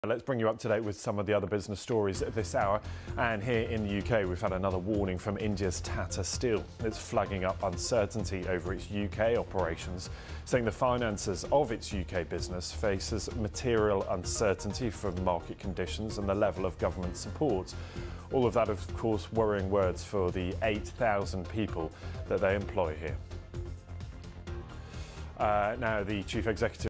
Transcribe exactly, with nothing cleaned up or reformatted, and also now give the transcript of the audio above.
Let's bring you up to date with some of the other business stories at this hour. And here in the U K, we've had another warning from India's Tata Steel. It's flagging up uncertainty over its U K operations, saying the finances of its U K business faces material uncertainty from market conditions and the level of government support. All of that, of course, worrying words for the eight thousand people that they employ here. Uh, now, the chief executive